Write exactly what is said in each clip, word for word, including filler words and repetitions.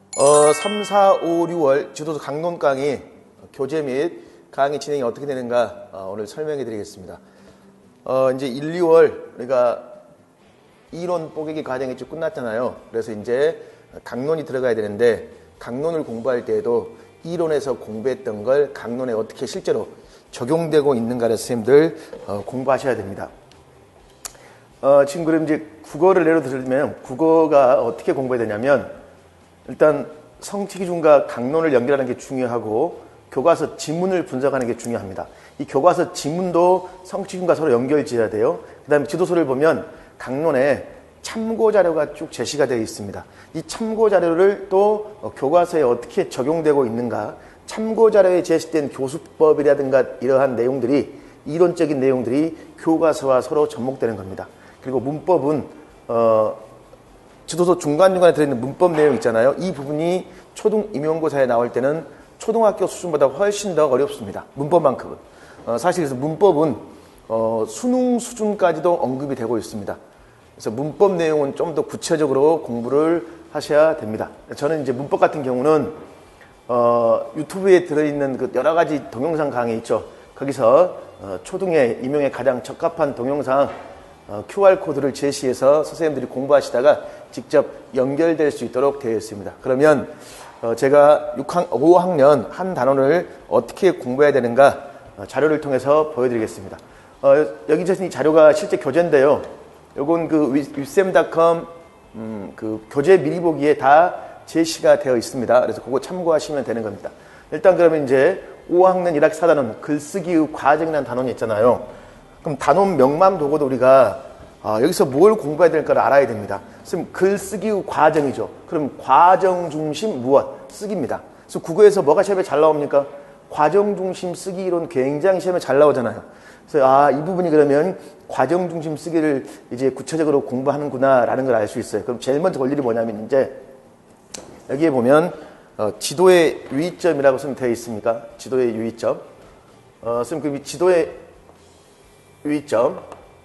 어, 삼, 사, 오, 유월 지도서 강론 강의 교재 및 강의 진행이 어떻게 되는가 어, 오늘 설명해 드리겠습니다. 어, 이제 일, 이월 우리가 이론 뽀개기 과정이 쭉 끝났잖아요. 그래서 이제 강론이 들어가야 되는데 강론을 공부할 때에도 이론에서 공부했던 걸 강론에 어떻게 실제로 적용되고 있는가를 선생님들 어, 공부하셔야 됩니다. 어, 지금 그럼 이제 국어를 예로 들면 국어가 어떻게 공부해야 되냐면 일단 성취기준과 강론을 연결하는 게 중요하고 교과서 지문을 분석하는 게 중요합니다. 이 교과서 지문도 성취기준과 서로 연결지어야 돼요. 그 다음에 지도서를 보면 강론에 참고자료가 쭉 제시가 되어 있습니다. 이 참고자료를 또 교과서에 어떻게 적용되고 있는가, 참고자료에 제시된 교수법이라든가 이러한 내용들이 이론적인 내용들이 교과서와 서로 접목되는 겁니다. 그리고 문법은 어, 지도서 중간중간에 들어있는 문법 내용 있잖아요. 이 부분이 초등 임용고사에 나올 때는 초등학교 수준보다 훨씬 더 어렵습니다. 문법만큼은. 어, 사실 그래서 문법은 어, 수능 수준까지도 언급이 되고 있습니다. 그래서 문법 내용은 좀 더 구체적으로 공부를 하셔야 됩니다. 저는 이제 문법 같은 경우는 어, 유튜브에 들어있는 그 여러 가지 동영상 강의 있죠. 거기서 어, 초등에 임용에 가장 적합한 동영상 어, 큐알코드를 제시해서 선생님들이 공부하시다가 직접 연결될 수 있도록 되어 있습니다. 그러면 어, 제가 육 학, 오 학년 한 단원을 어떻게 공부해야 되는가 어, 자료를 통해서 보여드리겠습니다. 어, 여기 제신 이 자료가 실제 교재인데요. 요건 그 윗쌤닷컴 음, 그 교재 미리 보기에 다 제시가 되어 있습니다. 그래서 그거 참고하시면 되는 겁니다. 일단 그러면 이제 오 학년 일 학기 사 단원 글쓰기의 과정이라는 단원이 있잖아요. 그럼 단원명만 보고도 우리가 아, 여기서 뭘 공부해야 될까를 알아야 됩니다. 그럼 글쓰기의 과정이죠. 그럼 과정 중심 무엇? 쓰기입니다. 그래서 국어에서 뭐가 시험에 잘 나옵니까? 과정 중심 쓰기 이론 굉장히 시험에 잘 나오잖아요. 그래서 아, 이 부분이 그러면 과정 중심 쓰기를 이제 구체적으로 공부하는구나라는 걸 알 수 있어요. 그럼 제일 먼저 볼 일이 뭐냐면 이제 여기에 보면 어, 지도의 유의점이라고 쓰면 되어 있습니까? 지도의 유의점. 어, 선생님 그 지도의 유의점.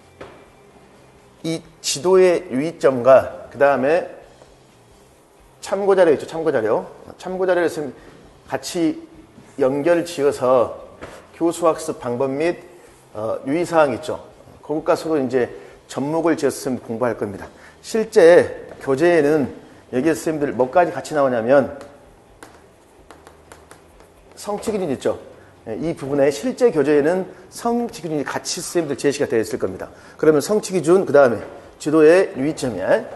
이 지도의 유의점과 그 다음에 참고자료 있죠. 참고자료. 참고자료를 같이 연결 지어서 교수학습 방법 및 어, 유의사항 있죠. 그것과 서로 이제 접목을 지어서 공부할 겁니다. 실제 교재에는 여기에서 선생님들 뭐까지 같이 나오냐면 성취기준 있죠. 이 부분에 실제 교재에는 성취기준이 같이 선생님들 제시가 되어 있을 겁니다. 그러면 성취기준 그 다음에 지도의 유의점이야.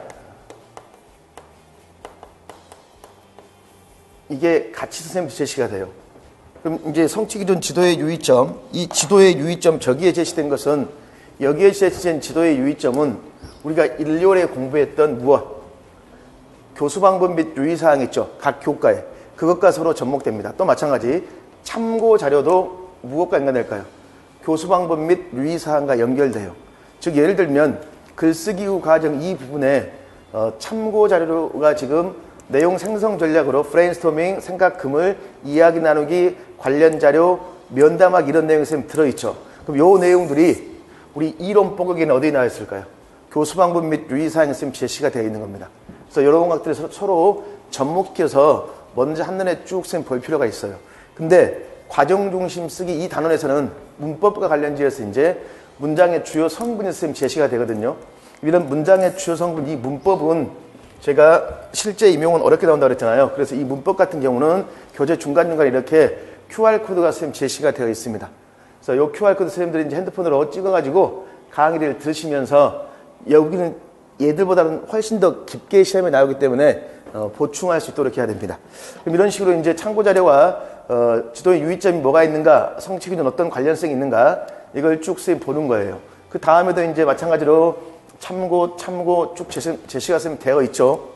이게 같이 선생님들 제시가 돼요. 그럼 이제 성취기준 지도의 유의점, 이 지도의 유의점 저기에 제시된 것은 여기에 제시된 지도의 유의점은 우리가 일, 이월에 공부했던 무엇? 교수 방법 및 유의사항 있죠. 각 교과에. 그것과 서로 접목됩니다. 또 마찬가지 참고 자료도 무엇과 연관될까요? 교수 방법 및 유의사항과 연결돼요. 즉 예를 들면 글쓰기 후 과정 이 부분에 어, 참고 자료가 지금 내용 생성 전략으로 브레인스토밍, 생각 그물, 이야기 나누기, 관련 자료, 면담학 이런 내용이 들어있죠. 그럼 요 내용들이 우리 이론 뽀개기는 어디에 나와 있을까요? 교수 방법 및 유의사항이 제시가 되어 있는 겁니다. 그래서 이런 것들을 서로 접목시켜서 먼저 한눈에 쭉 볼 필요가 있어요. 근데 과정 중심 쓰기 이 단원에서는 문법과 관련지어서 이제 문장의 주요 성분이 선생님 제시가 되거든요. 이런 문장의 주요 성분, 이 문법은 제가 실제 임용은 어렵게 나온다고 그랬잖아요. 그래서 이 문법 같은 경우는 교재 중간중간에 이렇게 큐알코드가 선생님 제시가 되어 있습니다. 그래서 이 큐알코드 선생님들이 이제 핸드폰으로 찍어가지고 강의를 들으시면서 여기는 얘들보다는 훨씬 더 깊게 시험에 나오기 때문에 어, 보충할 수 있도록 해야 됩니다. 그럼 이런 식으로 이제 참고자료와 어, 지도의 유의점이 뭐가 있는가, 성취기준 어떤 관련성이 있는가, 이걸 쭉 선생님 보는 거예요. 그 다음에도 이제 마찬가지로 참고, 참고 쭉 제시, 제시가 선생님 되어 있죠.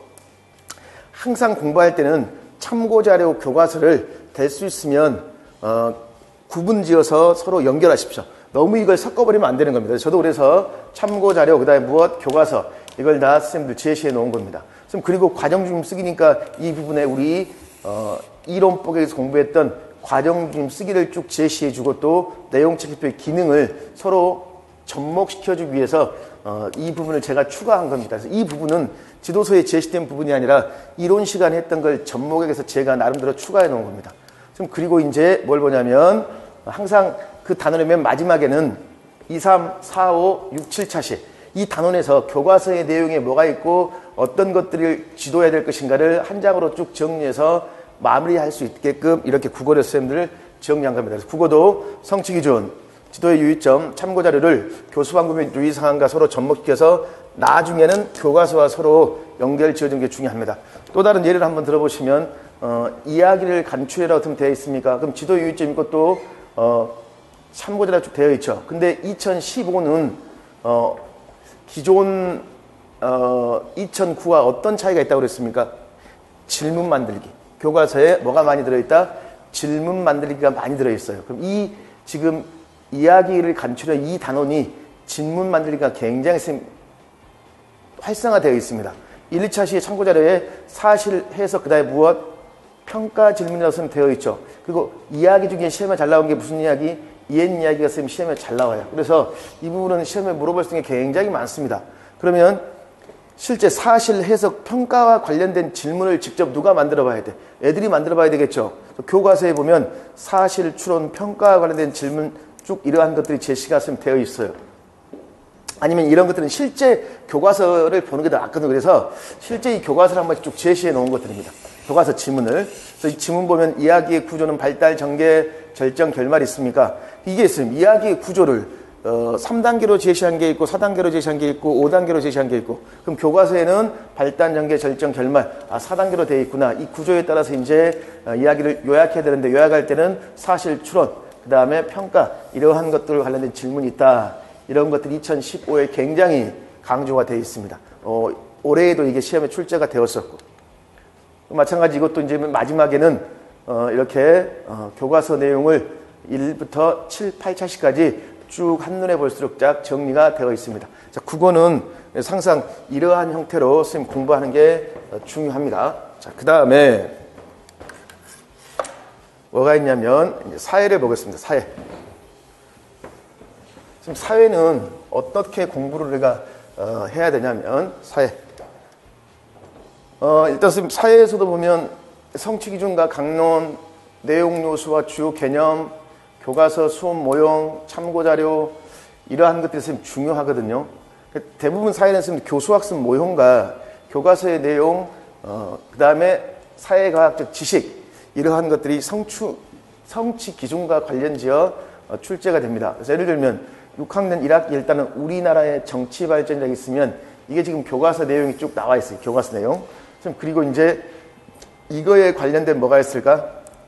항상 공부할 때는 참고자료 교과서를 될 수 있으면 어, 구분 지어서 서로 연결하십시오. 너무 이걸 섞어버리면 안 되는 겁니다. 저도 그래서 참고자료, 그 다음에 무엇, 교과서 이걸 다 선생님들 제시해 놓은 겁니다. 그리고 과정 중심 쓰기니까 이 부분에 우리 어, 이론 뽀개기에서 공부했던 과정 중심 쓰기를 쭉 제시해주고 또 내용 체크표의 기능을 서로 접목시켜주기 위해서 어, 이 부분을 제가 추가한 겁니다. 그래서 이 부분은 지도서에 제시된 부분이 아니라 이론 시간에 했던 걸 접목에서 제가 나름대로 추가해 놓은 겁니다. 좀 그리고 이제 뭘 보냐면 항상 그 단원의 맨 마지막에는 이, 삼, 사, 오, 육, 칠 차시 이 단원에서 교과서의 내용에 뭐가 있고 어떤 것들을 지도해야 될 것인가를 한 장으로 쭉 정리해서 마무리할 수 있게끔 이렇게 국어를 선생님들 정리한 겁니다. 그래서 국어도 성취기준, 지도의 유의점, 참고자료를 교수방법 및 유의사항과 서로 접목시켜서 나중에는 교과서와 서로 연결 지어주는 게 중요합니다. 또 다른 예를 한번 들어보시면 어, 이야기를 간추해라고 어떻게 되어 있습니까? 그럼 지도 유의점 있고 또 어, 참고자료 쭉 되어 있죠. 근데 이천십오는 어, 기존 어, 이천구와 어떤 차이가 있다고 그랬습니까? 질문 만들기. 교과서에 뭐가 많이 들어있다? 질문 만들기가 많이 들어있어요. 그럼 이 지금 이야기를 간추려 이 단원이 질문 만들기가 굉장히 활성화되어 있습니다. 일, 이 차 시의 참고자료에 사실, 해석, 그 다음에 무엇, 평가 질문이라고 되어 있죠. 그리고 이야기 중에 시험에 잘 나온 게 무슨 이야기? 옛 이야기가 쓰면 시험에 잘 나와요. 그래서 이 부분은 시험에 물어볼 수 있는 게 굉장히 많습니다. 그러면 실제 사실, 해석, 평가와 관련된 질문을 직접 누가 만들어 봐야 돼? 애들이 만들어 봐야 되겠죠. 교과서에 보면 사실, 추론, 평가와 관련된 질문 쭉 이러한 것들이 제시가 되어 있어요. 아니면 이런 것들은 실제 교과서를 보는 게 더 낫거든요. 그래서 실제 이 교과서를 한번 쭉 제시해 놓은 것들입니다. 교과서 지문을. 그래서 이 지문 보면 이야기의 구조는 발달, 전개, 절정, 결말이 있습니까? 이게 있습니다. 이야기의 구조를 어, 삼 단계로 제시한 게 있고 사 단계로 제시한 게 있고 오 단계로 제시한 게 있고 그럼 교과서에는 발단, 전개, 절정, 결말 아 사 단계로 되어 있구나. 이 구조에 따라서 이제 어, 이야기를 요약해야 되는데 요약할 때는 사실, 추론, 그 다음에 평가 이러한 것들 관련된 질문이 있다. 이런 것들이 이천십오에 굉장히 강조가 되어 있습니다. 어, 올해에도 이게 시험에 출제가 되었었고 마찬가지 이것도 이제 마지막에는 어, 이렇게 어, 교과서 내용을 일부터 칠, 팔 차시까지 쭉 한눈에 볼수록 쫙 정리가 되어 있습니다. 자, 국어는 항상 이러한 형태로 선생님 공부하는 게 중요합니다. 자, 그 다음에 뭐가 있냐면 이제 사회를 보겠습니다. 사회. 지금 사회는 어떻게 공부를 우리가 어, 해야 되냐면 사회. 어, 일단 선생님 사회에서도 보면 성취기준과 강론, 내용 요소와 주요 개념, 교과서, 수업 모형, 참고자료 이러한 것들이 선생님 중요하거든요. 대부분 사회는 선생님 교수학습 모형과 교과서의 내용, 어, 그 다음에 사회과학적 지식 이러한 것들이 성추, 성취 기준과 관련지어 어, 출제가 됩니다. 그래서 예를 들면 육 학년 일 학기 일단은 우리나라의 정치 발전이라고 있으면 이게 지금 교과서 내용이 쭉 나와 있어요. 교과서 내용. 그리고 이제 이거에 관련된 뭐가 있을까?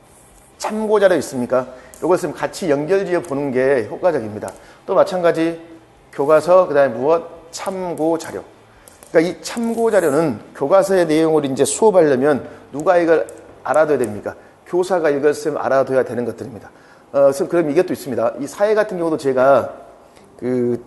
참고자료 있습니까? 이것을 같이 연결지어 보는 게 효과적입니다. 또 마찬가지 교과서, 그 다음에 무엇? 참고자료. 그러니까 이 참고자료는 교과서의 내용을 이제 수업하려면 누가 이걸 알아둬야 됩니까? 교사가 이것을 알아둬야 되는 것들입니다. 어, 그럼 이게 또 있습니다. 이 사회 같은 경우도 제가 그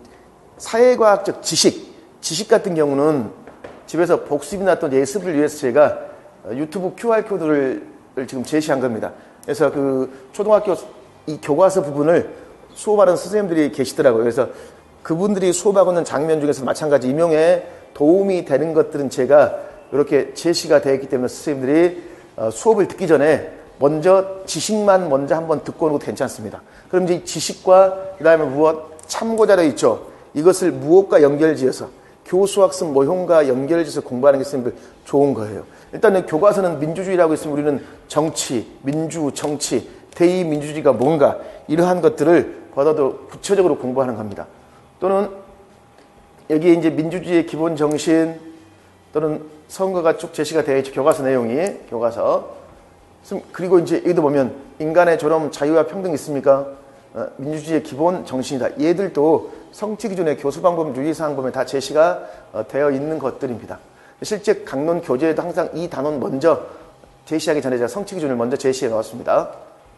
사회과학적 지식, 지식 같은 경우는 집에서 복습이나 또 예습을 위해서 제가 유튜브 큐알코드를 지금 제시한 겁니다. 그래서 그 초등학교 이 교과서 부분을 수업하는 선생님들이 계시더라고요. 그래서 그분들이 수업하고 있는 장면 중에서 마찬가지 임용에 도움이 되는 것들은 제가 이렇게 제시가 되어 있기 때문에 선생님들이 수업을 듣기 전에 먼저 지식만 먼저 한번 듣고 오는 것도 괜찮습니다. 그럼 이제 지식과 그 다음에 무엇? 참고자료 있죠. 이것을 무엇과 연결지어서 교수학습 모형과 연결지어서 공부하는 게 선생님들 좋은 거예요. 일단은 교과서는 민주주의라고 있으면 우리는 정치, 민주, 정치, 대의민주주의가 뭔가 이러한 것들을 보다도 구체적으로 공부하는 겁니다. 또는 여기에 이제 민주주의의 기본 정신 또는 선거가 쭉 제시가 되어 있죠. 교과서 내용이 교과서. 그리고 이제 여기도 보면 인간의 존엄, 자유와 평등 있습니까? 어, 민주주의의 기본 정신이다. 얘들도 성취기준의 교수방법, 유의사항 보면 다 제시가 어, 되어 있는 것들입니다. 실제 강론 교재에도 항상 이 단원 먼저 제시하기 전에 제가 성취기준을 먼저 제시해 놓았습니다.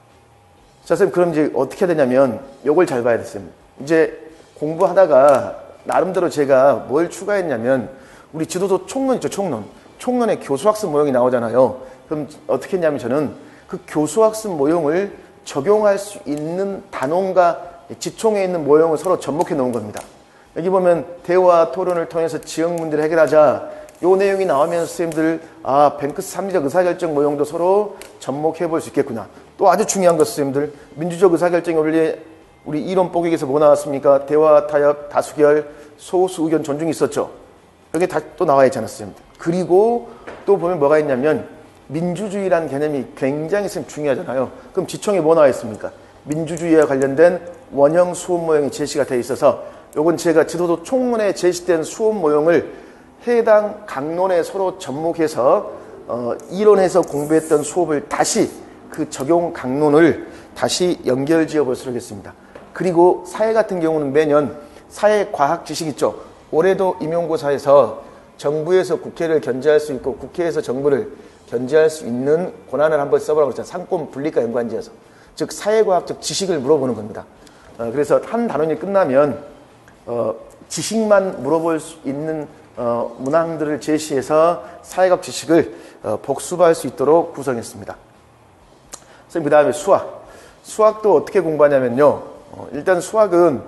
자, 선생님, 그럼 이제 어떻게 해야 되냐면, 요걸 잘 봐야 됐어요. 이제 공부하다가, 나름대로 제가 뭘 추가했냐면, 우리 지도서 총론 있죠, 총론. 총론에 교수학습 모형이 나오잖아요. 그럼 어떻게 했냐면 저는 그 교수학습 모형을 적용할 수 있는 단원과 지총에 있는 모형을 서로 접목해 놓은 겁니다. 여기 보면 대화, 토론을 통해서 지역 문제를 해결하자. 요 내용이 나오면 선생님들 아 뱅크스 합리적 의사결정 모형도 서로 접목해 볼 수 있겠구나. 또 아주 중요한 것 선생님들 민주적 의사결정 원리에 우리 이론 뽀개기에서 뭐 나왔습니까? 대화, 타협, 다수결, 소수 의견 존중이 있었죠. 여기 다 또 나와 있지 않았습니까? 그리고 또 보면 뭐가 있냐면 민주주의라는 개념이 굉장히 중요하잖아요. 그럼 지총에 뭐 나와 있습니까? 민주주의와 관련된 원형 수업 모형이 제시가 되어 있어서 요건 제가 지도도 총론에 제시된 수업 모형을 해당 강론에 서로 접목해서 어, 이론에서 공부했던 수업을 다시 그 적용 강론을 다시 연결지어 보도록 하겠습니다. 그리고 사회 같은 경우는 매년 사회 과학 지식 있죠. 올해도 임용고사에서 정부에서 국회를 견제할 수 있고 국회에서 정부를 견제할 수 있는 권한을 한번 써보라고 그랬잖아요. 상권 분리과 연관지어서. 즉 사회과학적 지식을 물어보는 겁니다. 어, 그래서 한 단원이 끝나면 어, 지식만 물어볼 수 있는 어, 문항들을 제시해서 사회학 지식을 어, 복습할 수 있도록 구성했습니다. 선생님, 그 다음에 수학. 수학도 어떻게 공부하냐면요. 어, 일단 수학은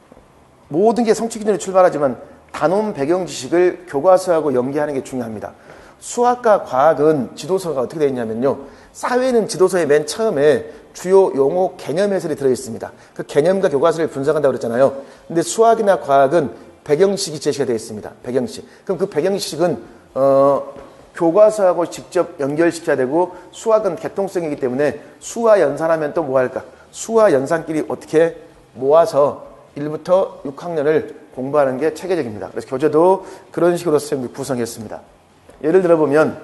모든 게 성취 기준으로 출발하지만 단원 배경 지식을 교과서하고 연계하는 게 중요합니다. 수학과 과학은 지도서가 어떻게 되어 있냐면요. 사회는 지도서의 맨 처음에 주요 용어 개념 해설이 들어있습니다. 그 개념과 교과서를 분석한다고 그랬잖아요. 근데 수학이나 과학은 배경식이 제시가 되어 있습니다. 배경식. 그럼 그 배경식은 어, 교과서하고 직접 연결시켜야 되고 수학은 개통성이기 때문에 수와 연산하면 또 뭐 할까? 수와 연산끼리 어떻게 모아서 일부터 육 학년을 공부하는 게 체계적입니다. 그래서 교재도 그런 식으로 선생님들 구성했습니다. 예를 들어 보면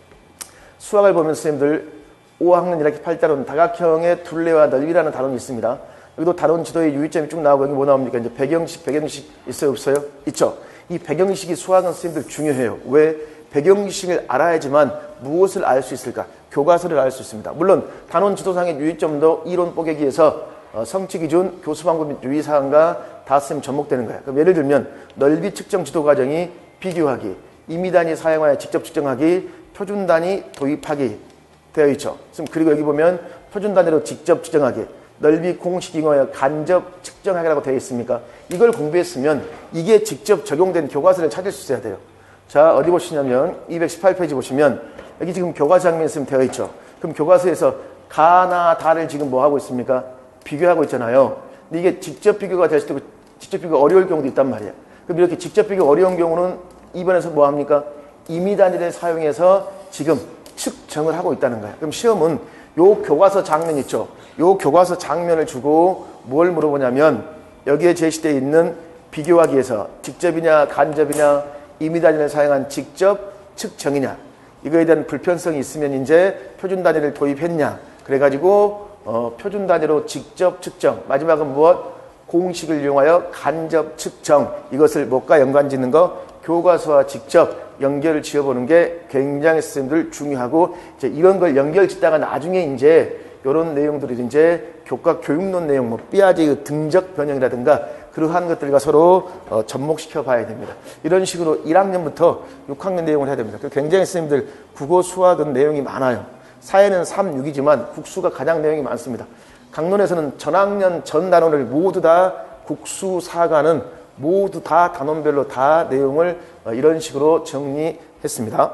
수학을 보면 선생님들 오 학년 일 학기 팔 단원 다각형의 둘레와 넓이라는 단원이 있습니다. 여기도 단원 지도의 유의점이 쭉 나오고 여기 뭐 나옵니까? 이제 배경식, 배경식 있어요, 없어요? 있죠. 이 배경식이 수학은 선생님들 중요해요. 왜? 배경식을 알아야지만 무엇을 알 수 있을까? 교과서를 알 수 있습니다. 물론 단원 지도상의 유의점도 이론 뽀개기에서 어, 성취기준, 교수방법 및 유의사항과 다 쓰면 접목되는 거예요. 그럼 예를 들면 넓이 측정 지도 과정이 비교하기, 임의 단위 사용하여 직접 측정하기, 표준 단위 도입하기 되어 있죠. 그리고 여기 보면 표준 단위로 직접 측정하기, 넓이 공식 이용하여 간접 측정하기라고 되어 있습니까? 이걸 공부했으면 이게 직접 적용된 교과서를 찾을 수 있어야 돼요. 자, 어디 보시냐면 이백십팔 페이지 보시면 여기 지금 교과서 장면이 있으면 되어 있죠. 그럼 교과서에서 가나 다를 지금 뭐 하고 있습니까? 비교하고 있잖아요. 근데 이게 직접 비교가 될 수도 있고 직접 비교가 어려울 경우도 있단 말이에요. 그럼 이렇게 직접 비교 어려운 경우는 이 번에서 뭐 합니까? 임의 단위를 사용해서 지금 측정을 하고 있다는 거예요. 그럼 시험은 요 교과서 장면 있죠. 요 교과서 장면을 주고 뭘 물어보냐면 여기에 제시되어 있는 비교하기에서 직접이냐 간접이냐 임의 단위를 사용한 직접 측정이냐 이거에 대한 불편성이 있으면 이제 표준 단위를 도입했냐 그래가지고 어, 표준 단위로 직접 측정 마지막은 무엇? 공식을 이용하여 간접 측정 이것을 뭐가 연관 짓는 거 교과서와 직접 연결을 지어보는 게 굉장히 선생님들 중요하고 이제 이런 걸 연결 짓다가 나중에 이제 이런 내용들이 이제 교과 교육론 내용 뭐 삐아지 등적 변형이라든가 그러한 것들과 서로 어, 접목시켜 봐야 됩니다. 이런 식으로 일 학년부터 육 학년 내용을 해야 됩니다. 굉장히 선생님들 국어 수학은 내용이 많아요. 사회는 삼, 육이지만 국수가 가장 내용이 많습니다. 강론에서는 전학년 전 단원을 모두 다 국수, 사과는 모두 다 단원별로 다 내용을 이런 식으로 정리했습니다.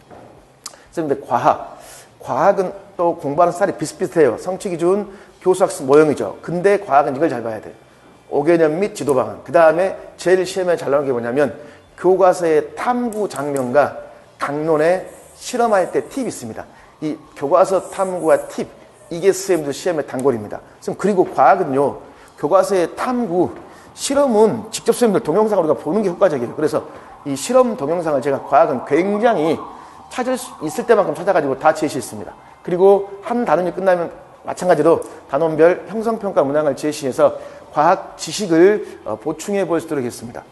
선생님들 과학. 과학은 또 공부하는 스타일이 비슷비슷해요. 성취기준, 교수학습 모형이죠. 근데 과학은 이걸 잘 봐야 돼요. 오개념 및 지도 방안. 그 다음에 제일 시험에 잘 나오는 게 뭐냐면 교과서의 탐구 장면과 강론에 실험할 때 팁이 있습니다. 이 교과서 탐구와 팁. 이게 선생님들 시험의 단골입니다. 그리고 과학은요. 교과서의 탐구, 실험은 직접 선생님들 동영상을 우리가 보는 게 효과적이에요. 그래서 이 실험 동영상을 제가 과학은 굉장히 찾을 수 있을 때만큼 찾아가지고 다 제시했습니다. 그리고 한 단원이 끝나면 마찬가지로 단원별 형성평가 문항을 제시해서 과학 지식을 보충해 볼 수 있도록 했습니다.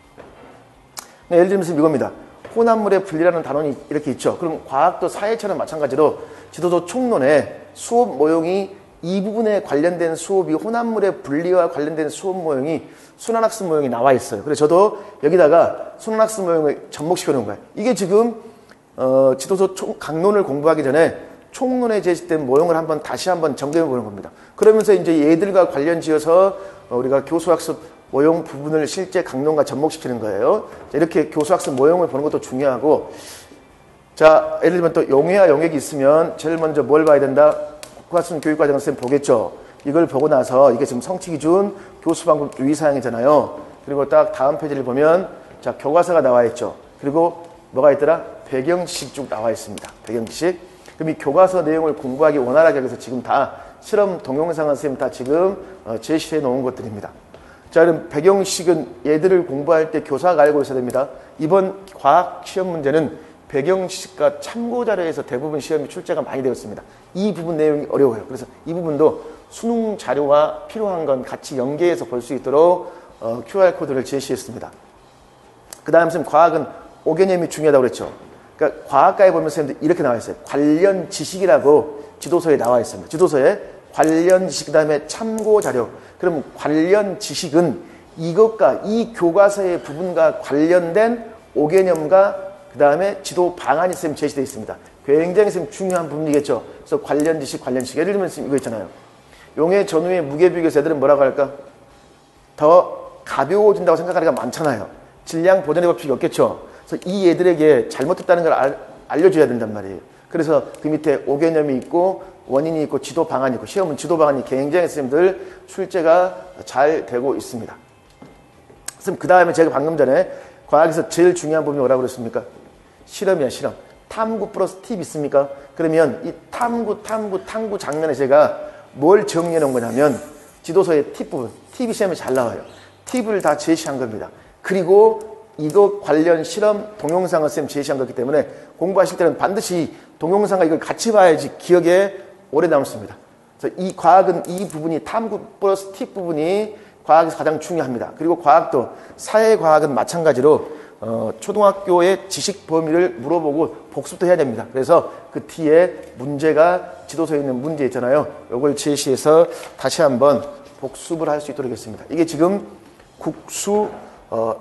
네, 예를 들면 이겁니다. 혼합물의 분리라는 단원이 이렇게 있죠. 그럼 과학도 사회처럼 마찬가지로 지도도 총론에 수업 모형이 이 부분에 관련된 수업이 혼합물의 분리와 관련된 수업 모형이 순환학습 모형이 나와 있어요. 그래서 저도 여기다가 순환학습 모형을 접목시켜 놓은 거예요. 이게 지금 어, 지도서 총, 강론을 공부하기 전에 총론에 제시된 모형을 한번 다시 한번 점검해 보는 겁니다. 그러면서 이제 얘들과 관련 지어서 어, 우리가 교수학습 모형 부분을 실제 강론과 접목시키는 거예요. 자, 이렇게 교수학습 모형을 보는 것도 중요하고, 자, 예를 들면 또 용해와 용액이 있으면 제일 먼저 뭘 봐야 된다? 국가순 교육과정을 쌤 보겠죠. 이걸 보고 나서 이게 지금 성취기준 교수방법 유의사항이잖아요. 그리고 딱 다음 페이지를 보면 자, 교과서가 나와 있죠. 그리고 뭐가 있더라? 배경지식 쭉 나와 있습니다. 배경지식. 그럼 이 교과서 내용을 공부하기 원활하게 해서 지금 다 실험 동영상은 쌤 다 지금 어, 제시해 놓은 것들입니다. 자, 그럼 배경식은 얘들을 공부할 때 교사가 알고 있어야 됩니다. 이번 과학 시험 문제는 배경식과 참고자료에서 대부분 시험이 출제가 많이 되었습니다. 이 부분 내용이 어려워요. 그래서 이 부분도 수능 자료와 필요한 건 같이 연계해서 볼 수 있도록 어, 큐알코드를 제시했습니다. 그 다음 쌤 과학은 오 개념이 중요하다고 그랬죠. 그러니까 과학과에 보면 쌤들 이렇게 나와 있어요. 관련 지식이라고 지도서에 나와 있습니다. 지도서에 관련 지식, 그 다음에 참고 자료. 그럼 관련 지식은 이것과 이 교과서의 부분과 관련된 오 개념과 그 다음에 지도 방안이 쌤 제시되어 있습니다. 굉장히 쌤 중요한 부분이겠죠. 그래서 관련 지식, 관련 지식. 예를 들면 쌤 이거 있잖아요. 용해 전후의 무게 비교에서 애들은 뭐라고 할까? 더 가벼워진다고 생각하는 애가 많잖아요. 질량 보존의 법칙이 없겠죠. 그래서 이 애들에게 잘못했다는 걸 알, 알려줘야 된단 말이에요. 그래서 그 밑에 오 개념이 있고 원인이 있고 지도 방안이 있고 시험은 지도 방안이 굉장히 쌤들 출제가 잘 되고 있습니다. 선생님 그 다음에 제가 방금 전에 과학에서 제일 중요한 부분이 뭐라고 그랬습니까? 실험이야 실험. 탐구 플러스 팁 있습니까? 그러면 이 탐구 탐구 탐구 장면에 제가 뭘 정리해 놓은 거냐면 지도서의 팁 부분. 팁이 시험에 잘 나와요. 팁을 다 제시한 겁니다. 그리고 이거 관련 실험 동영상을 쌤 제시한 거기 때문에 공부하실 때는 반드시 동영상과 이걸 같이 봐야지 기억에 오래 남습니다. 그래서 이 과학은 이 부분이 탐구 플러스 팁 부분이 과학에서 가장 중요합니다. 그리고 과학도 사회과학은 마찬가지로 어, 초등학교의 지식 범위를 물어보고 복습도 해야 됩니다. 그래서 그 뒤에 문제가 지도서에 있는 문제 있잖아요. 이걸 제시해서 다시 한번 복습을 할 수 있도록 하겠습니다. 이게 지금 국수 어,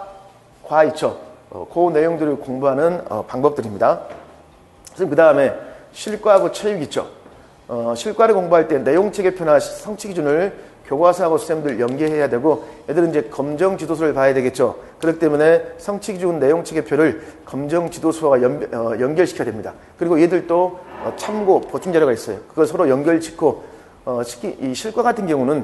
사과 있죠. 어, 그 내용들을 공부하는 어, 방법들입니다. 그 다음에 실과하고 체육 있죠. 어, 실과를 공부할 때 내용체계표나 성취기준을 교과서하고 쌤들 연계해야 되고 애들은 이제 검정 지도서를 봐야 되겠죠. 그렇기 때문에 성취기준 내용체계표를 검정 지도서와 연, 어, 연결시켜야 됩니다. 그리고 얘들도 어, 참고 보충자료가 있어요. 그걸 서로 연결시키고 어, 특히 이 실과 같은 경우는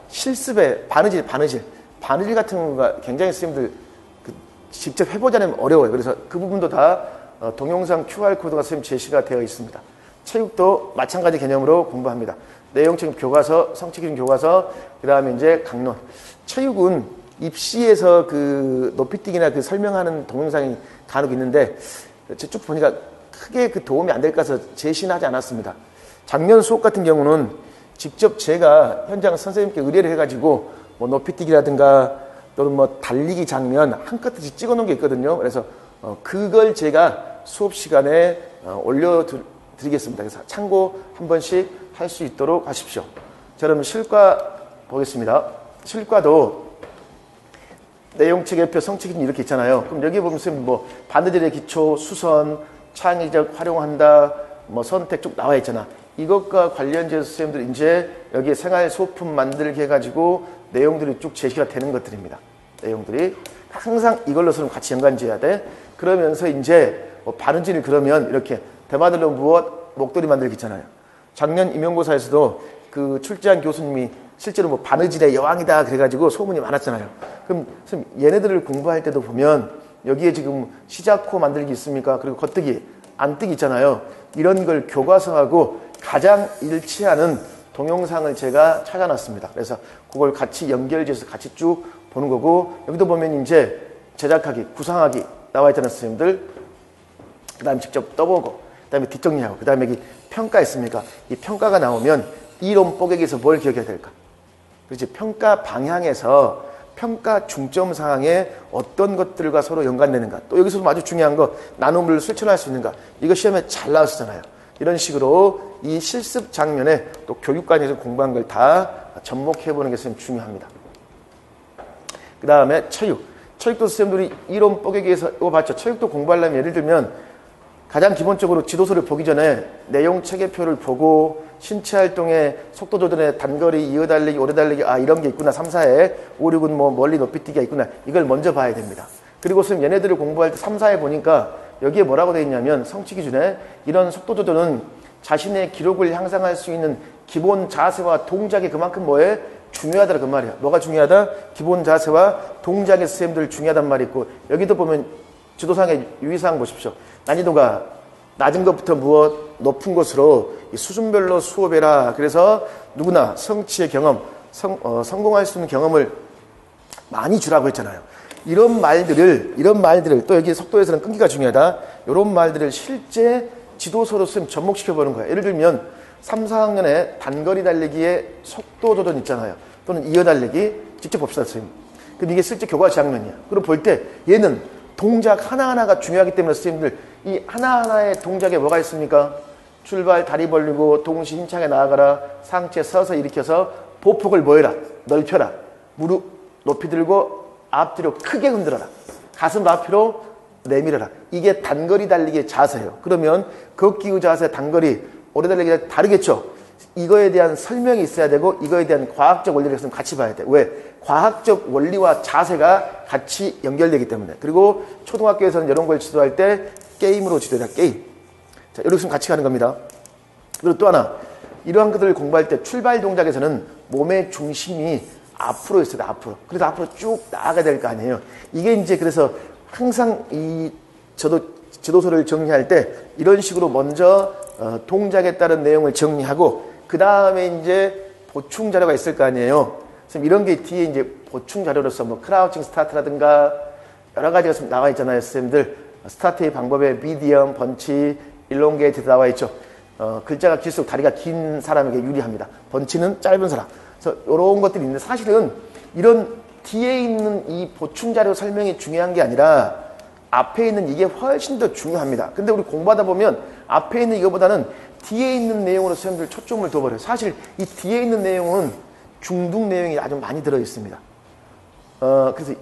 실습에 바느질, 바느질, 바느질 같은 거가 굉장히 쌤들 그 직접 해보지 않으면 어려워요. 그래서 그 부분도 다 어, 동영상 큐알코드가 쌤 제시가 되어 있습니다. 체육도 마찬가지 개념으로 공부합니다. 내용책 교과서, 성취기준 교과서, 그 다음에 이제 강론. 체육은 입시에서 그 높이뛰기나 그 설명하는 동영상이 간혹 있는데 쭉 보니까 크게 그 도움이 안 될까 해서 제시는 하지 않았습니다. 작년 수업 같은 경우는 직접 제가 현장 선생님께 의뢰를 해가지고 뭐 높이뛰기라든가 또는 뭐 달리기 장면 한 컷씩 찍어 놓은 게 있거든요. 그래서 어 그걸 제가 수업 시간에 어 올려드리겠습니다. 그래서 참고 한 번씩 할 수 있도록 하십시오. 자, 그럼 실과 보겠습니다. 실과도 내용체계표, 성취기준 이렇게 있잖아요. 그럼 여기 보면 뭐 바느질의 기초, 수선, 창의적 활용한다, 뭐 선택 쭉 나와 있잖아. 이것과 관련돼서 선생님들 이제 여기에 생활 소품 만들게 해가지고 내용들이 쭉 제시가 되는 것들입니다. 내용들이 항상 이걸로서는 같이 연관지어야 돼. 그러면서 이제 뭐 바느질 그러면 이렇게 대마들로 무엇 목도리 만들기 있잖아요. 작년 임용고사에서도 그 출제한 교수님이 실제로 뭐 바느질의 여왕이다 그래가지고 소문이 많았잖아요. 그럼 얘네들을 공부할 때도 보면 여기에 지금 시작코 만들기 있습니까? 그리고 겉뜨기, 안뜨기 있잖아요. 이런 걸 교과서하고 가장 일치하는 동영상을 제가 찾아놨습니다. 그래서 그걸 같이 연결지어서 같이 쭉 보는 거고, 여기도 보면 이제 제작하기, 구상하기 나와 있잖아요, 선생님들. 그 다음에 직접 떠보고, 그 다음에 뒷정리하고, 그 다음에 여기 평가 있습니까? 이 평가가 나오면 이론 뽀개기에서 뭘 기억해야 될까? 그렇지, 평가 방향에서 평가 중점 사항에 어떤 것들과 서로 연관되는가. 또 여기서도 아주 중요한 거, 나눔을 실천할 수 있는가. 이거 시험에 잘 나왔었잖아요. 이런 식으로 이 실습 장면에 또 교육관에서 공부한 걸 다 접목해보는 게 선생님 중요합니다. 그 다음에 체육. 체육도 선생님들이 이론 뽀개기에서 이거 봤죠? 체육도 공부하려면 예를 들면 가장 기본적으로 지도서를 보기 전에 내용 체계표를 보고 신체 활동의 속도 조절에 단거리, 이어달리기, 오래달리기, 아 이런 게 있구나. 삼, 사에 오, 육은 뭐 멀리 높이뛰기가 있구나. 이걸 먼저 봐야 됩니다. 그리고 선생님 얘네들을 공부할 때 삼, 사에 보니까 여기에 뭐라고 되어 있냐면 성취 기준에 이런 속도 조절은 자신의 기록을 향상할 수 있는 기본 자세와 동작이 그만큼 뭐에 중요하다 그 말이야. 뭐가 중요하다? 기본 자세와 동작의 선생님들 중요하단 말이 있고 여기도 보면 지도상의 유의사항 보십시오. 난이도가 낮은 것부터 무엇 높은 것으로 수준별로 수업해라. 그래서 누구나 성취의 경험, 성, 어, 성공할 수 있는 경험을 많이 주라고 했잖아요. 이런 말들을 이런 말들을 또 여기 속도에서는 끈기가 중요하다. 이런 말들을 실제 지도서로 쓰면 접목시켜 보는 거야. 예를 들면 삼, 사 학년에 단거리 달리기의 속도 조절 있잖아요. 또는 이어 달리기 직접 봅시다, 선생님. 그럼 이게 실제 교과 장면이야. 그리고 볼 때 얘는 동작 하나하나가 중요하기 때문에 선생님들 이 하나하나의 동작에 뭐가 있습니까? 출발, 다리 벌리고 동시 힘차게 나아가라. 상체 서서 일으켜서 보폭을 뭐 해라? 넓혀라. 무릎 높이 들고 앞뒤로 크게 흔들어라. 가슴 앞으로 내밀어라. 이게 단거리 달리기의 자세예요. 그러면 걷기 후 자세, 단거리, 오래 달리기가 다르겠죠? 이거에 대한 설명이 있어야 되고 이거에 대한 과학적 원리를 같이 봐야 돼. 왜? 과학적 원리와 자세가 같이 연결되기 때문에. 그리고 초등학교에서는 이런 걸 지도할 때 게임으로 지도해라. 게임. 자, 이렇게 같이 가는 겁니다. 그리고 또 하나. 이러한 것들을 공부할 때 출발 동작에서는 몸의 중심이 앞으로 있어야 돼. 앞으로. 그래서 앞으로 쭉 나아가야 될 거 아니에요. 이게 이제 그래서 항상 이 저도 지도서를 정리할 때 이런 식으로 먼저 어, 동작에 따른 내용을 정리하고 그 다음에 이제 보충 자료가 있을 거 아니에요. 그래서 이런 게 뒤에 이제 보충 자료로서 뭐 크라우칭 스타트라든가 여러 가지가 좀 나와 있잖아요, 선생님들. 스타트의 방법에 미디엄, 번치, 일롱게이트 나와 있죠. 어, 글자가 길수록 다리가 긴 사람에게 유리합니다. 번치는 짧은 사람. 그래서 이런 것들이 있는데 사실은 이런 뒤에 있는 이 보충 자료 설명이 중요한 게 아니라 앞에 있는 이게 훨씬 더 중요합니다. 근데 우리 공부하다 보면 앞에 있는 이거보다는 뒤에 있는 내용으로 선생님들 초점을 둬버려요. 사실 이 뒤에 있는 내용은 중등 내용이 아주 많이 들어 있습니다. 어, 그래서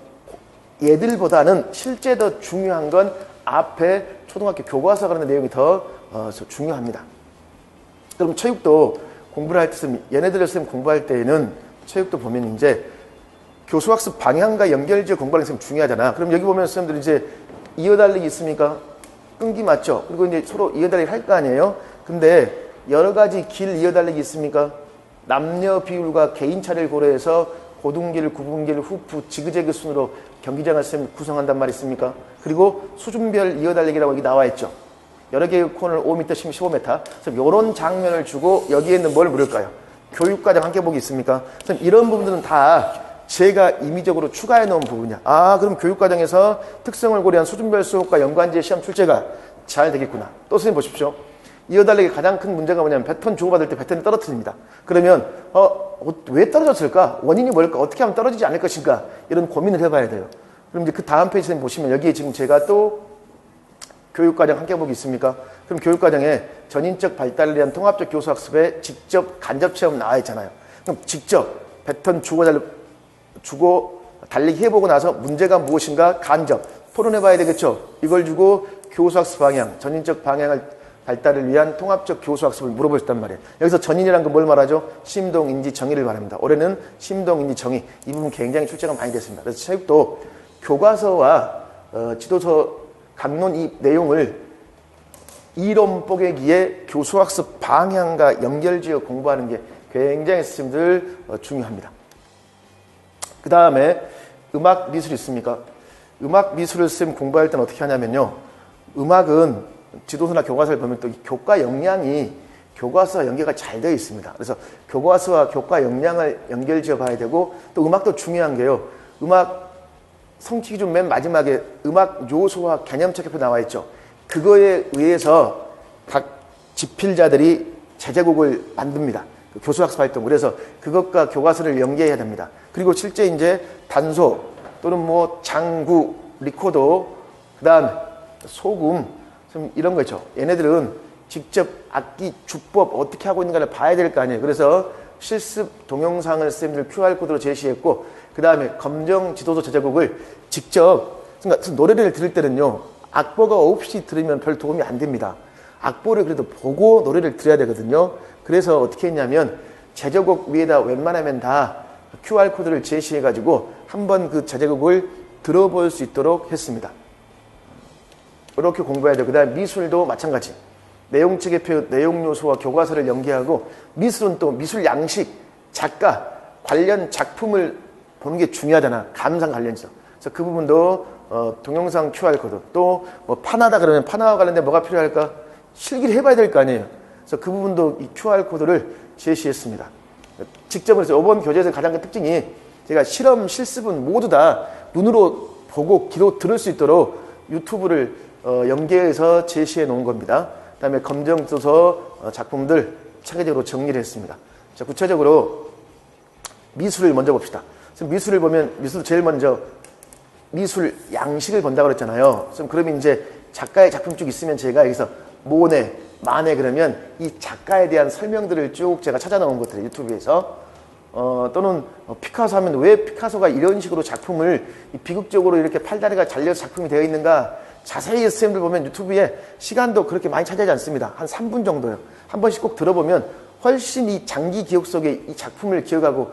얘들보다는 실제 더 중요한 건 앞에 초등학교 교과서 가는 내용이 더 어, 중요합니다. 그럼 체육도 공부를 할 때, 얘네들을 선생님 공부할 때에는 체육도 보면 이제 교수학습 방향과 연결지어 공부하는 게 중요하잖아. 그럼 여기 보면 선생님들 이제 이어달리기 있습니까? 끈기 맞죠? 그리고 이제 서로 이어달리기 할 거 아니에요? 근데 여러 가지 길 이어달리기 있습니까? 남녀 비율과 개인 차례를 고려해서 고등길, 구분길, 후프, 지그재그 순으로 경기장을 구성한단 말이 있습니까? 그리고 수준별 이어달리기라고 여기 나와 있죠. 여러 개의 코너를 오 미터, 십오 미터. 그래서 이런 장면을 주고 여기에 있는 뭘 물을까요? 교육과정 함께 보기 있습니까? 그래서 이런 부분들은 다 제가 임의적으로 추가해 놓은 부분이야. 아, 그럼 교육과정에서 특성을 고려한 수준별 수업과 연관지의 시험 출제가 잘 되겠구나. 또 선생님 보십시오. 이어달리기 가장 큰 문제가 뭐냐면 배턴 주고받을 때 배턴이 떨어뜨립니다. 그러면 어, 왜 떨어졌을까? 원인이 뭘까? 어떻게 하면 떨어지지 않을 것인가? 이런 고민을 해봐야 돼요. 그럼 이제 그 다음 페이지에 보시면 여기에 지금 제가 또 교육과정 함께 보기 있습니까? 그럼 교육과정에 전인적 발달을 위한 통합적 교수학습에 직접 간접 체험 나와 있잖아요. 그럼 직접 배턴 주고 달리 주고 달리기 해보고 나서 문제가 무엇인가 간접 토론해봐야 되겠죠. 이걸 주고 교수학습 방향, 전인적 방향을 발달을 위한 통합적 교수학습을 물어보셨단 말이에요. 여기서 전인이라는 건 뭘 말하죠? 심동, 인지, 정의를 말합니다. 올해는 심동, 인지, 정의 이 부분 굉장히 출제가 많이 됐습니다. 그래서 체육도 교과서와 어, 지도서 강론 이 내용을 이론 뽀개기에 교수학습 방향과 연결지어 공부하는 게 굉장히 선생님들 어, 중요합니다. 그 다음에 음악 미술 있습니까? 음악 미술을 쌤 공부할 때는 어떻게 하냐면요. 음악은 지도서나 교과서를 보면 또 교과 역량이 교과서와 연계가 잘 되어 있습니다. 그래서 교과서와 교과 역량을 연결지어 봐야 되고 또 음악도 중요한 게요. 음악 성취 기준 맨 마지막에 음악 요소와 개념 체계표 나와 있죠. 그거에 의해서 각 집필자들이 제제곡을 만듭니다. 교수학습 활동. 그래서 그것과 교과서를 연계해야 됩니다. 그리고 실제 이제 단소 또는 뭐 장구, 리코더, 그 다음 소금, 이런 거 있죠. 얘네들은 직접 악기, 주법 어떻게 하고 있는가를 봐야 될 거 아니에요. 그래서 실습 동영상을 쌤들 큐알코드로 제시했고, 그 다음에 검정 지도서 제제곡을 직접, 그러니까 노래를 들을 때는요, 악보가 없이 들으면 별 도움이 안 됩니다. 악보를 그래도 보고 노래를 들어야 되거든요. 그래서 어떻게 했냐면 제저곡 위에다 웬만하면 다 큐알코드를 제시해가지고 한번 그 제저곡을 들어볼 수 있도록 했습니다. 이렇게 공부해야 돼요. 그 다음 미술도 마찬가지. 내용체계표, 내용 요소와 교과서를 연계하고 미술은 또 미술 양식, 작가, 관련 작품을 보는 게 중요하잖아. 감상 관련해서. 그래서 그 부분도 어, 동영상 큐알코드 또 뭐 판화다 그러면 판화와 관련된 뭐가 필요할까? 실기를 해봐야 될 거 아니에요. 그래서 그 부분도 이 큐알코드를 제시했습니다. 직접 그래서 이번 교재에서 가장 큰 특징이 제가 실험, 실습은 모두 다 눈으로 보고 귀로 들을 수 있도록 유튜브를 어, 연계해서 제시해 놓은 겁니다. 그 다음에 검정도서 어, 작품들 체계적으로 정리를 했습니다. 자, 구체적으로 미술을 먼저 봅시다. 그래서 미술을 보면 미술 제일 먼저 미술 양식을 본다고 그랬잖아요. 그러면 이제 작가의 작품 쭉 있으면 제가 여기서 모네, 마네 그러면 이 작가에 대한 설명들을 쭉 제가 찾아 놓은 것들을 유튜브에서 어, 또는 어, 피카소 하면 왜 피카소가 이런 식으로 작품을 비극적으로 이렇게 팔다리가 잘려서 작품이 되어 있는가 자세히 선생님들 보면 유튜브에 시간도 그렇게 많이 차지하지 않습니다. 한 삼 분 정도요. 한 번씩 꼭 들어보면 훨씬 이 장기 기억 속에 이 작품을 기억하고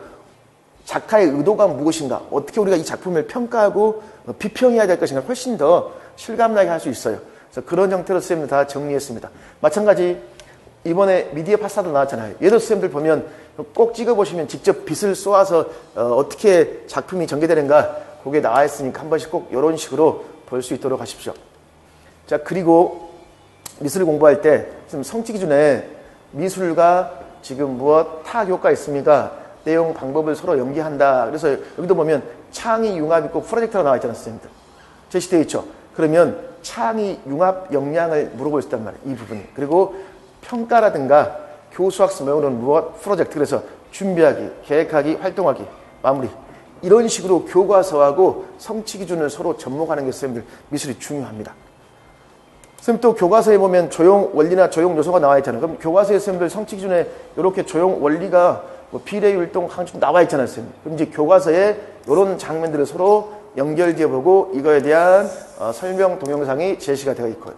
작가의 의도가 무엇인가, 어떻게 우리가 이 작품을 평가하고 비평해야 될 것인가 훨씬 더 실감나게 할 수 있어요. 그래서 그런 형태로 선생님들 다 정리했습니다. 마찬가지 이번에 미디어 파사도 나왔잖아요. 얘도 선생님들 보면 꼭 찍어보시면 직접 빛을 쏘아서 어, 어떻게 작품이 전개되는가 그게 나와 있으니까 한 번씩 꼭 이런 식으로 볼 수 있도록 하십시오. 자, 그리고 미술을 공부할 때 지금 성취 기준에 미술과 지금 무엇 타교가 있습니까? 내용 방법을 서로 연계한다. 그래서 여기도 보면 창의 융합 있고 프로젝트가 나와 있잖아요, 선생님들. 제시되어 있죠. 그러면 창의 융합 역량을 물어볼 수 있단 말이에요, 이 부분이. 그리고 평가라든가 교수학습 모형으로는 무엇 프로젝트. 그래서 준비하기, 계획하기, 활동하기, 마무리. 이런 식으로 교과서하고 성취 기준을 서로 접목하는 게 선생님들 미술이 중요합니다. 선생님 또 교과서에 보면 조형 원리나 조형 요소가 나와 있잖아요. 그럼 교과서의 선생님들 성취 기준에 이렇게 조형 원리가 뭐 비례, 율동, 강조 나와 있잖아요, 선생님. 그럼 이제 교과서에 이런 장면들을 서로 연결지어 보고 이거에 대한 어, 설명 동영상이 제시가 되어 있고요.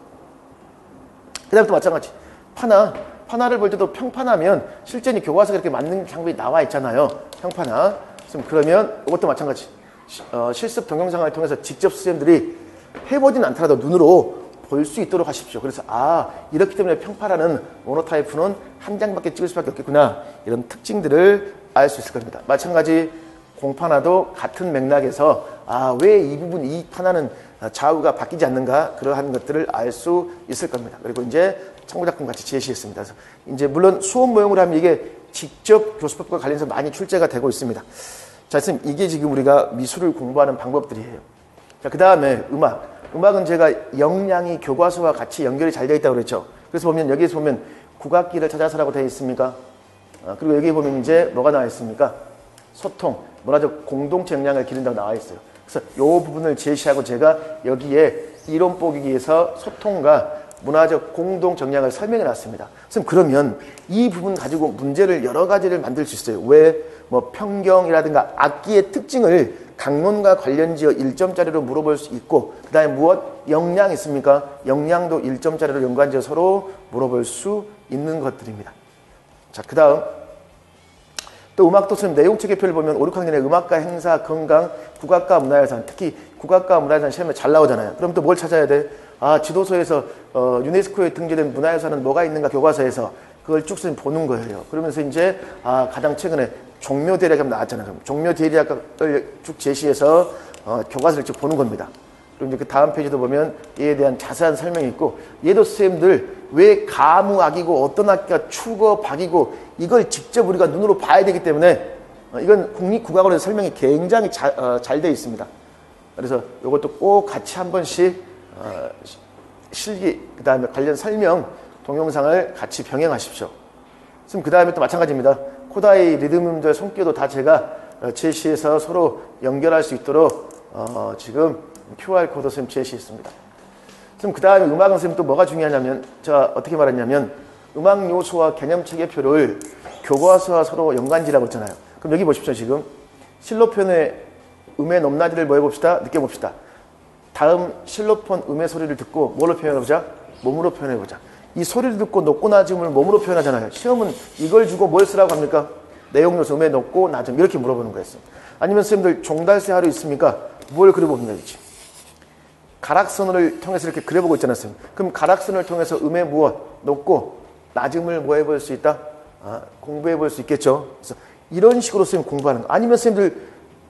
그 다음에 또 마찬가지. 판화. 판화를 볼 때도 평판하면 실제로 교과서에 이렇게 맞는 장면이 나와 있잖아요. 평판화. 그러면 이것도 마찬가지. 어, 실습 동영상을 통해서 직접 선생님들이 해보진 않더라도 눈으로 볼 수 있도록 하십시오. 그래서 아, 이렇기 때문에 평판하는 모노타입은 한 장밖에 찍을 수밖에 없겠구나. 이런 특징들을 알 수 있을 겁니다. 마찬가지 공판화도 같은 맥락에서 아, 왜 이 부분, 이 판화는 좌우가 바뀌지 않는가 그러한 것들을 알 수 있을 겁니다. 그리고 이제 참고작품 같이 제시했습니다. 그래서 이제 물론 수업 모형으로 하면 이게 직접 교수법과 관련해서 많이 출제가 되고 있습니다. 자, 선생님 이게 지금 우리가 미술을 공부하는 방법들이에요. 자, 그 다음에 음악. 음악은 제가 역량이 교과서와 같이 연결이 잘 되어 있다고 그랬죠. 그래서 보면 여기에서 보면 국악기를 찾아서라고 되어 있습니까? 아, 그리고 여기 보면 이제 뭐가 나와 있습니까? 소통, 문화적 공동체 역량을 기른다고 나와 있어요. 그래서 이 부분을 제시하고 제가 여기에 이론 보기에서 소통과 문화적 공동 정량을 설명해 놨습니다. 선생님 그러면 이 부분 가지고 문제를 여러 가지를 만들 수 있어요. 왜? 뭐 평경이라든가 악기의 특징을 강론과 관련지어 일 점짜리로 물어볼 수 있고 그 다음에 무엇? 역량 있습니까? 역량도 일 점짜리로 연관지어 서로 물어볼 수 있는 것들입니다. 자, 그 다음 또 음악도 선생님 내용체계표를 보면 오, 육 학년에 음악과 행사, 건강, 국악과 문화유산 특히 국악과 문화유산 시험에 잘 나오잖아요. 그럼 또 뭘 찾아야 돼? 아, 지도서에서 어, 유네스코에 등재된 문화유산은 뭐가 있는가 교과서에서 그걸 쭉 보는 거예요. 그러면서 이제 아, 가장 최근에 종묘대리학 나왔잖아요. 그럼 종묘대리학을 쭉 제시해서 어, 교과서를 쭉 보는 겁니다. 그리고 이제 그 다음 페이지도 보면 이에 대한 자세한 설명이 있고 얘도 선생님들 왜 가무악이고 어떤 악기가 추거, 박이고 이걸 직접 우리가 눈으로 봐야 되기 때문에 어, 이건 국립국악원에서 설명이 굉장히 잘 어, 잘 되어 있습니다. 그래서 이것도 꼭 같이 한 번씩 어, 실기 그 다음에 관련 설명 동영상을 같이 병행하십시오. 지금 그 다음에 또 마찬가지입니다. 코다이 리듬 음절 손기도 다 제가 제시해서 서로 연결할 수 있도록 어, 지금 큐알코드 선생님 제시했습니다. 지금 그 다음에 음악은 선생님 또 뭐가 중요하냐면 제가 어떻게 말했냐면 음악 요소와 개념 체계표를 교과서와 서로 연관지라고 했잖아요. 그럼 여기 보십시오. 지금 실로편의 음의 높낮이를 뭐 해봅시다. 느껴봅시다. 다음 실로폰 음의 소리를 듣고 뭘로 표현해보자? 몸으로 표현해보자. 이 소리를 듣고 높고 낮음을 몸으로 표현하잖아요. 시험은 이걸 주고 뭘 쓰라고 합니까? 내용 요소 음의 높고 낮음 이렇게 물어보는 거였어요. 아니면 선생님들 종달새 하루 있습니까? 뭘 그려보면 되지? 가락선을 통해서 이렇게 그려보고 있잖아요. 그럼 가락선을 통해서 음의 무엇? 높고 낮음을 뭐 해볼 수 있다? 아, 공부해볼 수 있겠죠. 그래서 이런 식으로 선생님 공부하는 거. 아니면 선생님들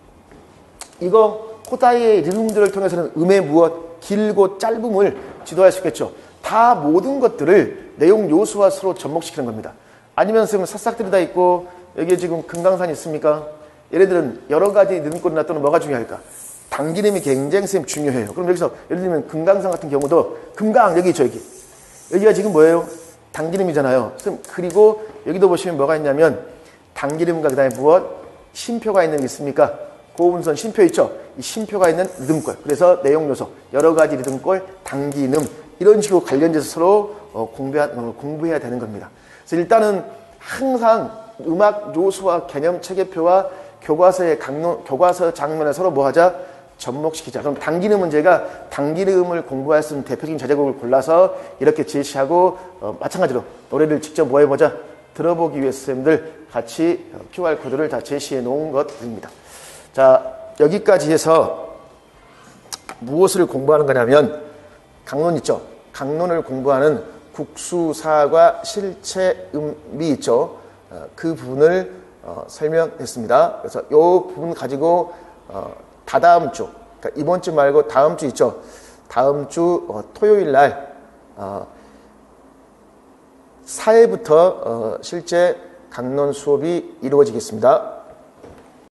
이거 호다의 리듬들을 통해서는 음의 무엇? 길고 짧음을 지도할 수 있겠죠. 다 모든 것들을 내용 요소와 서로 접목시키는 겁니다. 아니면 선생님 샅싹들이 다 있고 여기에 지금 금강산이 있습니까? 얘네들은 여러 가지 리듬꼴이나 또는 뭐가 중요할까? 당기름이 굉장히 선생님 중요해요. 그럼 여기서 예를 들면 금강산 같은 경우도 금강 여기 있죠. 여기. 여기가 지금 뭐예요? 당기름이잖아요. 그리고 여기도 보시면 뭐가 있냐면 당기름과 그 다음에 무엇? 쉼표가 있는 게 있습니까? 고음선 쉼표 있죠? 이 쉼표가 있는 리듬꼴. 그래서 내용 요소, 여러 가지 리듬꼴, 당기름 이런 식으로 관련돼서 서로 어, 공부해야, 어, 공부해야 되는 겁니다. 그래서 일단은 항상 음악 요소와 개념 체계표와 교과서의 강론, 교과서 장면에 서로 뭐 하자? 접목시키자. 그럼 당기는 문제가 당기름을 공부할 수 있는 대표적인 자제곡을 골라서 이렇게 제시하고 어, 마찬가지로 노래를 직접 뭐 해보자? 들어보기 위해서 선생님들 같이 큐알코드를 다 제시해 놓은 것입니다. 자, 여기까지 해서 무엇을 공부하는 거냐면 강론 있죠. 강론을 공부하는 국수사과 실체음미 있죠. 어, 그 부분을 어, 설명했습니다. 그래서 이 부분 가지고 어, 다다음 주, 그러니까 이번 주 말고 다음 주 있죠. 다음 주 어, 토요일 날 어, 사 회부터 어, 실제 강론 수업이 이루어지겠습니다.